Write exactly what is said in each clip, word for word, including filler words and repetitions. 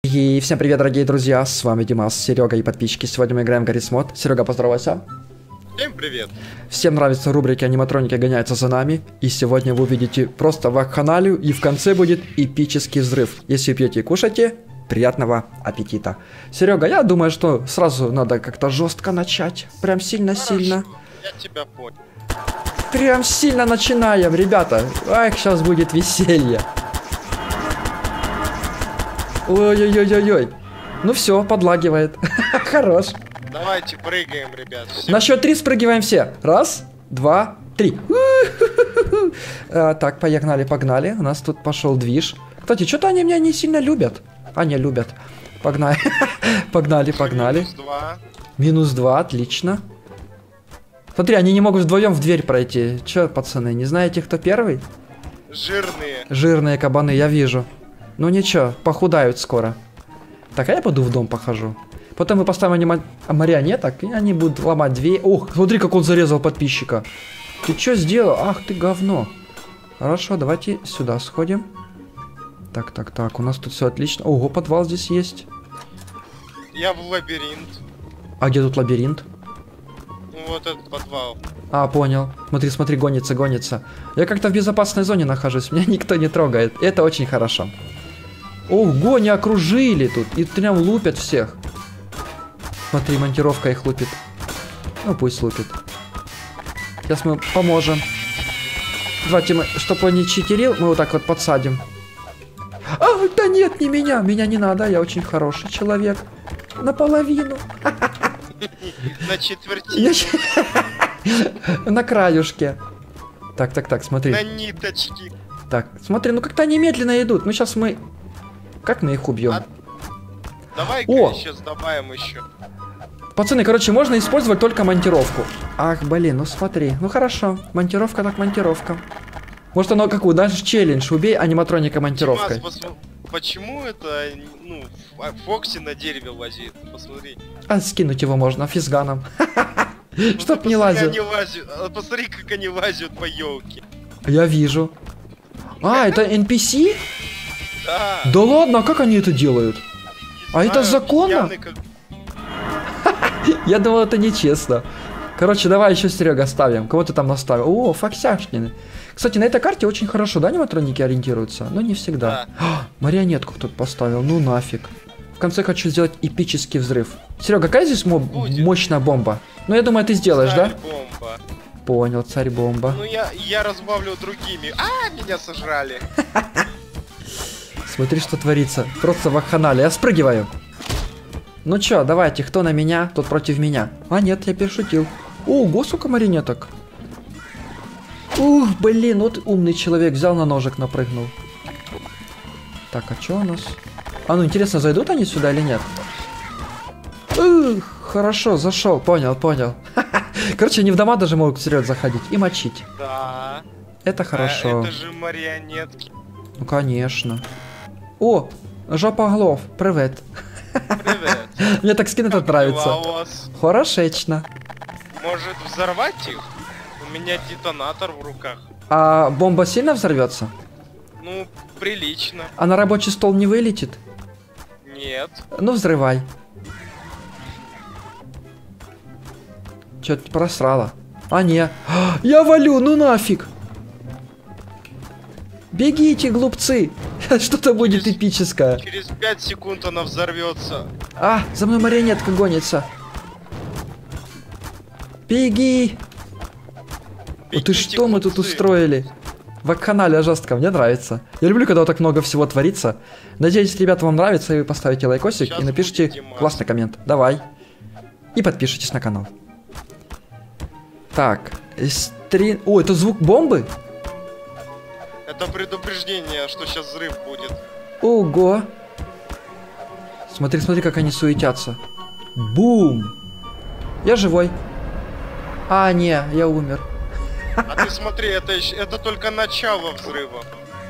И всем привет, дорогие друзья, с вами Димас, Серега и подписчики. Сегодня мы играем Гаррис Мод. Серега, поздоровайся. Всем привет. Всем нравятся рубрики «Аниматроники гоняются за нами». И сегодня вы увидите просто вакханалию, и в конце будет эпический взрыв. Если пьете и кушайте, приятного аппетита. Серега, я думаю, что сразу надо как-то жестко начать. Прям сильно-сильно. Я тебя понял. Прям сильно начинаем, ребята. Ах, сейчас будет веселье. Ой-ой-ой-ой-ой. Ну все, подлагивает. Хорош. Давайте прыгаем, ребят. Все. На счет три спрыгиваем все. Раз, два, три. А, так, погнали, погнали. У нас тут пошел движ. Кстати, что-то они меня не сильно любят. А, не любят. Погнали. Погнали, погнали. Минус два. Минус два, отлично. Смотри, они не могут вдвоем в дверь пройти. Че, пацаны, не знаете, кто первый? Жирные. Жирные кабаны, я вижу. Ну ничего, похудают скоро. Так, а я пойду в дом похожу. Потом мы поставим анима... марионеток, и они будут ломать дверь. Ох, смотри, как он зарезал подписчика. Ты что сделал? Ах ты говно. Хорошо, давайте сюда сходим. Так, так, так, у нас тут все отлично. Ого, подвал здесь есть. Я в лабиринт. А где тут лабиринт? Вот этот подвал. А, понял. Смотри, смотри, гонится, гонится. Я как-то в безопасной зоне нахожусь, меня никто не трогает. Это очень хорошо. Ого, они окружили тут и прям лупят всех. Смотри, монтировка их лупит. Ну, пусть лупит. Сейчас мы поможем. Давайте мы, чтобы он не читерил, мы вот так вот подсадим. А, да нет, не меня, меня не надо, я очень хороший человек. Наполовину. На четверть. На краюшке. Так, так, так, смотри. На ниточки. Так, смотри, ну как-то они медленно идут. Ну сейчас мы... Как мы их убьем? А... Давай-ка сейчас добавим еще. Пацаны, короче, можно использовать только монтировку. Ах, блин, ну смотри. Ну хорошо, монтировка так монтировка. Может оно какую? Даже челлендж. Убей аниматроника монтировкой. Димас, пос... Почему это, ну, Фокси на дереве лазит? Посмотри. А скинуть его можно физганом. Ну, чтоб не лазил. Посмотри, как они лазят по елке. Я вижу. А, это эн пи си? Да. Да ладно, а как они это делают? А это законно? Как... Я думал, это нечестно. Короче, давай еще Серега ставим. Кого ты там наставил? О, фоксяшнины. Кстати, на этой карте очень хорошо, да, аниматроники ориентируются? Но не всегда. Да. А, марионетку кто-то поставил, ну нафиг. В конце хочу сделать эпический взрыв. Серега, какая здесь мо мощная бомба? Ну, я думаю, ты сделаешь, царь да? Бомба. Понял, царь-бомба. Ну, я, я разбавлю другими. А, меня сожрали. Смотри, что творится. Просто вакханалия. Я спрыгиваю. Ну чё, давайте, кто на меня, тот против меня. А нет, я перешутил. Ого, сколько марионеток. Ух, блин, вот умный человек взял на ножик, напрыгнул. Так, а чё у нас? А ну интересно, зайдут они сюда или нет? Ух, хорошо, зашел, понял, понял. Короче, они в дома даже могут вперед заходить и мочить. Да. Это хорошо. А, это же марионетки. Ну конечно. О, жопоглов, привет. Привет. Мне так скин этот нравится. Хорошечно. Может взорвать их? У меня детонатор в руках. А бомба сильно взорвется? Ну, прилично. А на рабочий стол не вылетит? Нет. Ну, взрывай. Чё-то просрала. А, не. Я валю, ну нафиг. Бегите, глупцы. Что-то будет Через- эпическое. Через пять секунд она взорвется. А, за мной марионетка гонится. Беги. О, ты Бегите, что мы тут глупцы. устроили? Вакханалия жестко, мне нравится. Я люблю, когда вот так много всего творится. Надеюсь, ребята, вам нравится, и вы поставите лайкосик Сейчас и напишите будет Димас. классный коммент. Давай. И подпишитесь на канал. Так, стрин... О, это звук бомбы? Это предупреждение, что сейчас взрыв будет. Ого. Смотри, смотри, как они суетятся. Бум. Я живой. А, не, я умер. А ты смотри, это, ещё- это только начало взрыва.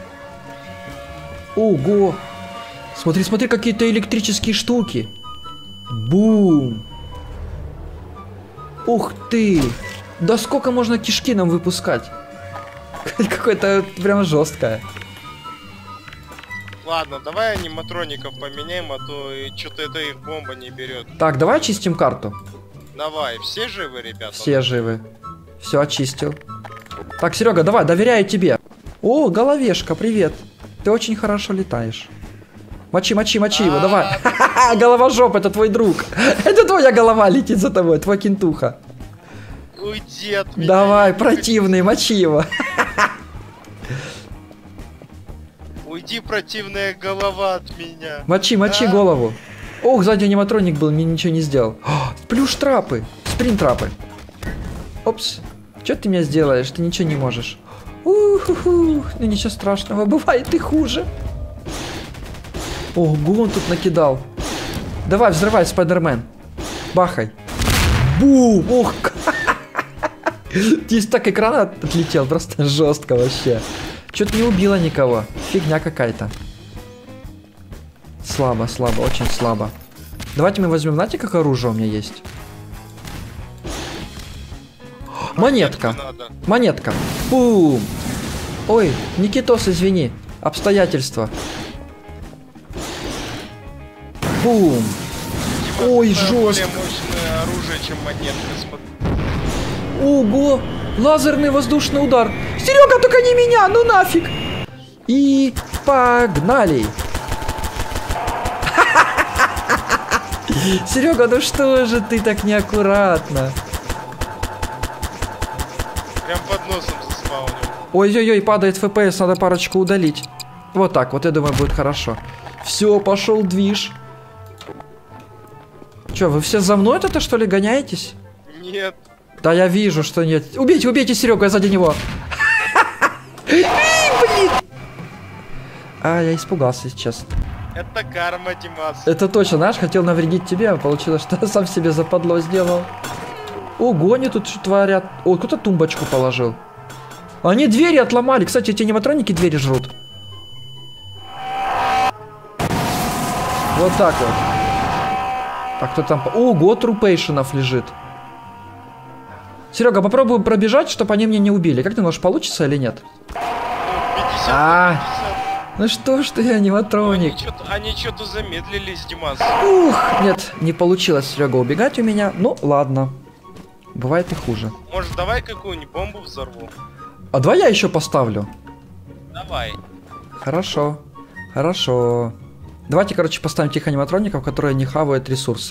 Ого. Смотри, смотри, какие-то электрические штуки. Бум. Ух ты. Да сколько можно кишки нам выпускать? Какое-то прям жесткое. Ладно, давай аниматроников поменяем, а то что-то это их бомба не берет. Так, давай очистим карту. Давай, все живы, ребята? Все живы. Все, очистил. Так, Серега, давай, доверяю тебе. О, головешка, привет. Ты очень хорошо летаешь. Мочи, мочи, мочи его, давай. Головожоп, это твой друг. Это твоя голова летит за тобой, твой кентуха. Уйди от меня. Давай, противный, мочи его. Уйди, противная голова от меня. Мочи, мочи А? голову. Ох, сзади аниматроник был, мне ничего не сделал. Плюш-трапы, спринт-трапы. Опс. Что ты мне сделаешь? Ты ничего не можешь. Ух-ху-ху. Ну ничего страшного, бывает и хуже. Ого, он тут накидал. Давай, взрывай, Спайдермен. Бахай. Бум! Ох! Здесь так экран отлетел, просто жестко вообще. Что-то не убило никого. Фигня какая-то. Слабо, слабо, очень слабо. Давайте мы возьмем, знаете, как оружие у меня есть? Монетка. Надо. Монетка. Бум! Ой, Никитос, извини. Обстоятельства. Бум! Ой, Это жестко. более мощное оружие, чем монетка. Смо- Ого! Лазерный воздушный удар. Серега, только не меня, ну нафиг. И погнали. Серега, ну что же ты так неаккуратно? Прям под носом заспаунил. Ой-ой-ой, падает эф пи эс, надо парочку удалить. Вот так, вот я думаю, будет хорошо. Все, пошел движ. Че, вы все за мной это что ли гоняетесь? Нет. Да я вижу, что нет. Убейте, убейте Серегу, я сзади него. Блин. А, я испугался сейчас. Это карма, Димас. Это точно, знаешь, хотел навредить тебе, а получилось, что сам себе западло сделал. Ого, они тут что творят. О, кто-то тумбочку положил. Они двери отломали. Кстати, эти аниматроники двери жрут. Вот так вот. А кто там? Ого, трупейшенов лежит. Серега, попробуй пробежать, чтобы они меня не убили. Как ты думаешь, получится или нет? пятьдесят А. на пятьдесят. Ну что ж ты, аниматроник. Они что-то, они что-то замедлились, Димас. Ух, нет, не получилось, Серега, убегать у меня. Ну, ладно. Бывает и хуже. Может, давай какую-нибудь бомбу взорву? А давай я еще поставлю. Давай. Хорошо. Хорошо. Давайте, короче, поставим тех аниматроников, которые не хавают ресурсы.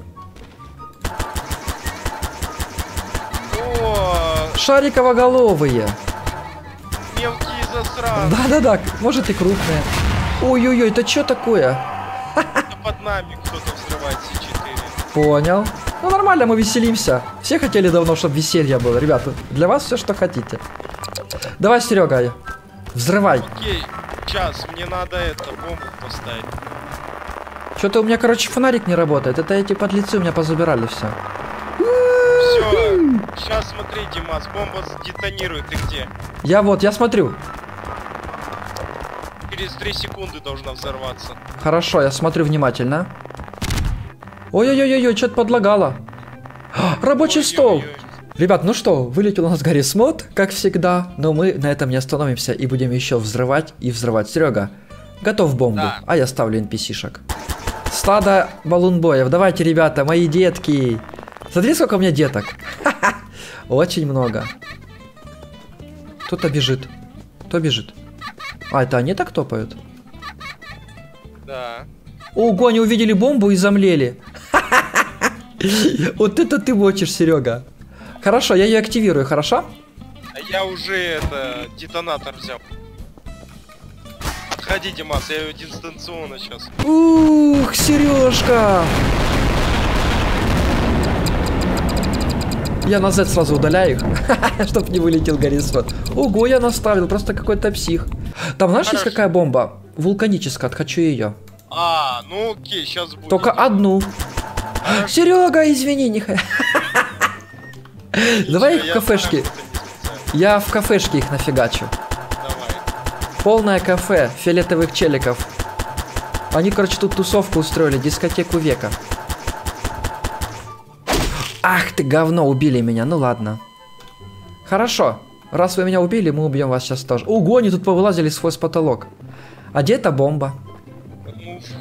О, Шариковоголовые. мелкие засранцы. Да-да-да, может и крупные. Ой-ой-ой, это что такое? Это под нами кто-то взрывает Си четыре. Понял. Ну нормально, мы веселимся. Все хотели давно, чтобы веселье было. Ребята, для вас все, что хотите. Давай, Серега, взрывай. Окей, сейчас, мне надо это, бомбу поставить. Что-то у меня, короче, фонарик не работает. Это эти подлецы у меня позабирали все. Все, сейчас смотри, Димас, бомба детонирует, ты где? Я вот, я смотрю. Через три секунды должна взорваться. Хорошо, я смотрю внимательно. Ой-ой-ой-ой, что-то подлагало. А, рабочий стол. Ой-ой-ой. Ребят, ну что, вылетел у нас Гаррис Мод, как всегда. Но мы на этом не остановимся и будем еще взрывать и взрывать. Серега, готов бомбу, Да. а я ставлю эн пи си-шек. Стадо балунбоев. Давайте, ребята, мои детки. Смотри, сколько у меня деток. Очень много. Кто-то бежит. Кто бежит? А, это они так топают? Да. Ого, они увидели бомбу и замлели. Вот это ты мочишь, Серега. Хорошо, я ее активирую, хорошо? А я уже это детонатор взял. Отходи, Димас, я ее дистанционно сейчас. Ух, Сережка! Я на Z сразу удаляю их, чтоб не вылетел Гаррис Мод. Ого, я наставил, просто какой-то псих. Там, знаешь, есть Хорошо. какая бомба? Вулканическая, хочу ее. А, ну окей, сейчас будет. Только одну. Серега, извини, не х- Давай их в Я кафешке. знаю, что ты не специально. Я в кафешке их нафигачу. Давай. Полное кафе фиолетовых челиков. Они, короче, тут тусовку устроили, дискотеку века. Ах ты, говно, убили меня, ну ладно. Хорошо, раз вы меня убили, мы убьем вас сейчас тоже. Ого, они тут повылазили сквозь потолок. А где эта бомба?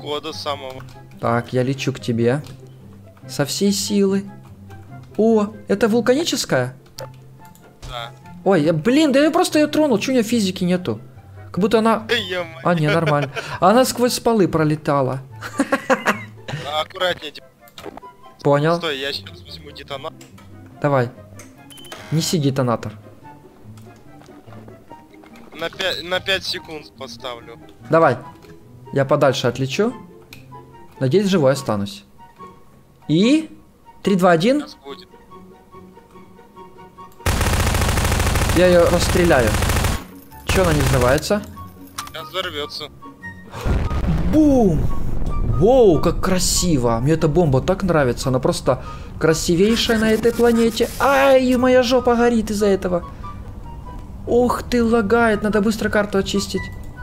хода самого. Так, я лечу к тебе. Со всей силы. О, это вулканическая? Да. Ой, я, блин, да я просто ее тронул, чё у нее физики нету? Как будто она... Ё-моё. А, не, нормально. Она сквозь полы пролетала. А, аккуратнее. типа. Понял. Стой, я сейчас возьму детонатор. Давай. Неси детонатор. На пять, на пять секунд поставлю. Давай. Я подальше отлечу. Надеюсь, живой останусь. И... три, два, один. Сейчас будет. Я ее расстреляю. Че она не взрывается? Сейчас взорвется. Бум! Воу, как красиво! Мне эта бомба так нравится. Она просто красивейшая на этой планете. Ай, моя жопа горит из-за этого. Ух ты, лагает. Надо быстро карту очистить.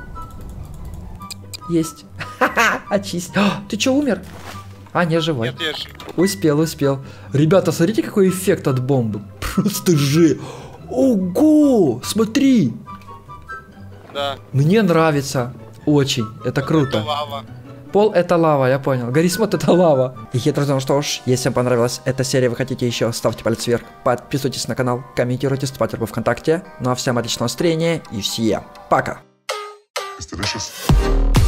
Есть. Ха-ха, очисть. О, ты че, умер? А, не, живой. Нет, я жив. Успел, успел. Ребята, смотрите, какой эффект от бомбы. Просто же. Ого! Смотри! Да. Мне нравится. Очень. Это круто. Это лава. Пол это лава, я понял. Гаррисмод это лава. И хитро, ну что ж, если вам понравилась эта серия, вы хотите еще, ставьте палец вверх, подписывайтесь на канал, комментируйте, вступайте в ВКонтакте. Ну а всем отличного настроения и всем пока. It's delicious.